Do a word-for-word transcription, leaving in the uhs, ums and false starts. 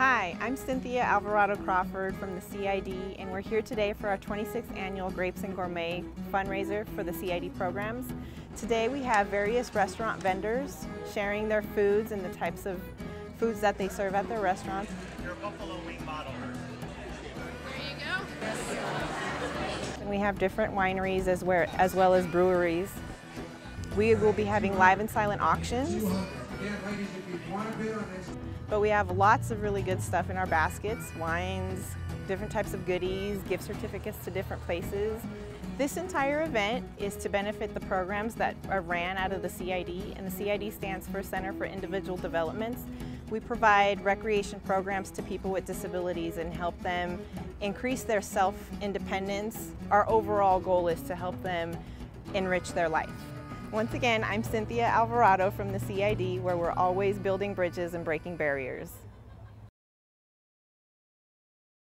Hi, I'm Cynthia Alvarado Crawford from the C I D, and we're here today for our twenty-sixth annual Grapes and Gourmet fundraiser for the C I D programs. Today we have various restaurant vendors sharing their foods and the types of foods that they serve at their restaurants. Your buffalo wing model. There you go. And we have different wineries as, where, as well as breweries. We will be having live and silent auctions. But we have lots of really good stuff in our baskets, wines, different types of goodies, gift certificates to different places. This entire event is to benefit the programs that are ran out of the C I D, and the C I D stands for Center for Individual Developments. We provide recreation programs to people with disabilities and help them increase their self-independence. Our overall goal is to help them enrich their life. Once again, I'm Cynthia Alvarado from the C I D, where we're always building bridges and breaking barriers.